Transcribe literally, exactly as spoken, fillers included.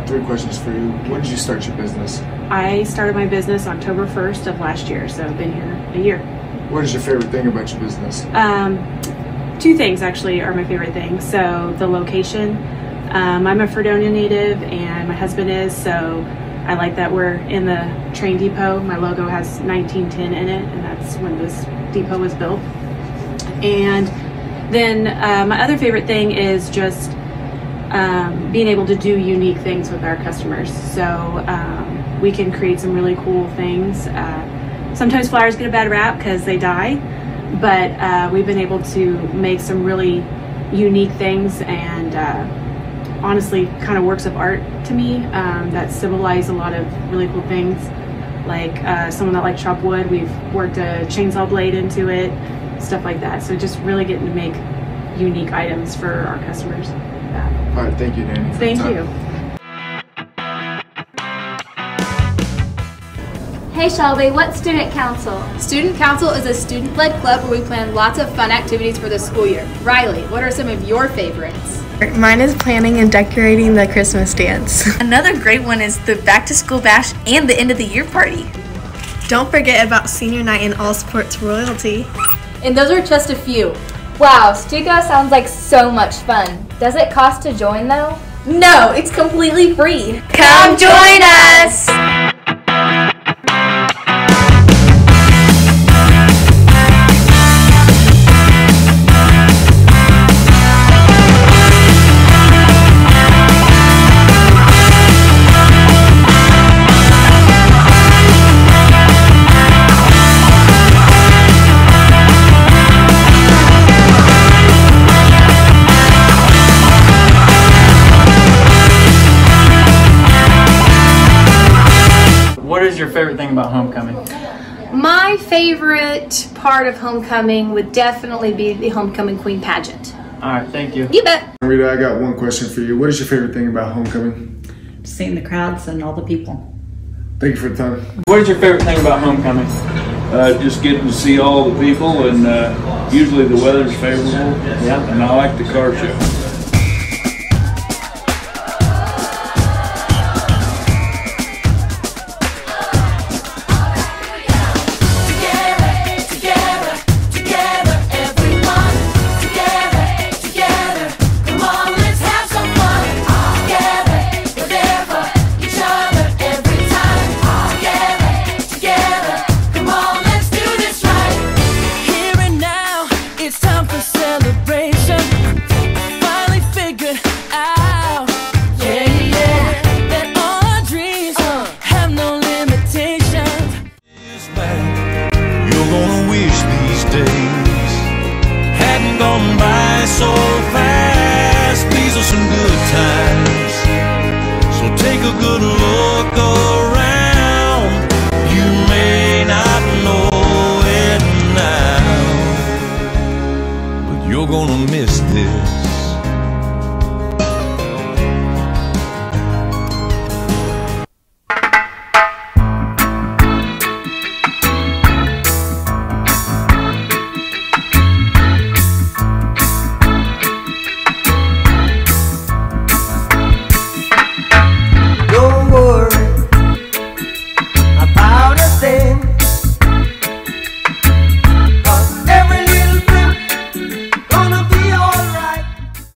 three questions for you. When did you start your business? I started my business October first of last year, so I've been here a year. What is your favorite thing about your business? Um, two things actually are my favorite things. So the location. Um, I'm a Fredonia native and my husband is, so I like that we're in the train depot. My logo has nineteen ten in it, and that's when this depot was built. And then uh, my other favorite thing is just um, being able to do unique things with our customers. So um, we can create some really cool things. Uh, sometimes flowers get a bad rap because they die, but uh, we've been able to make some really unique things and uh, honestly kind of works of art to me um, that symbolize a lot of really cool things. Like uh, someone that likes chop wood, we've worked a chainsaw blade into it, stuff like that. So just really getting to make unique items for our customers. Yeah. All right, thank you, Danny. Thank you. Hey Shelby, what's Student Council? Student Council is a student-led club where we plan lots of fun activities for the school year. Riley, what are some of your favorites? Mine is planning and decorating the Christmas dance. Another great one is the back to school bash and the end of the year party. Don't forget about senior night and all sports royalty. And those are just a few. Wow, Stuco sounds like so much fun. Does it cost to join though? No, it's completely free. Come join us! What is your favorite thing about homecoming? My favorite part of homecoming would definitely be the homecoming queen pageant. All right, thank you. You bet. Rita, I got one question for you. What is your favorite thing about homecoming? Seeing the crowds and all the people. Thank you for the time. What is your favorite thing about homecoming? Uh, just getting to see all the people, and uh, usually the weather's favorable. Yeah. And I like the car show. So fast, these are some good times. So take a good look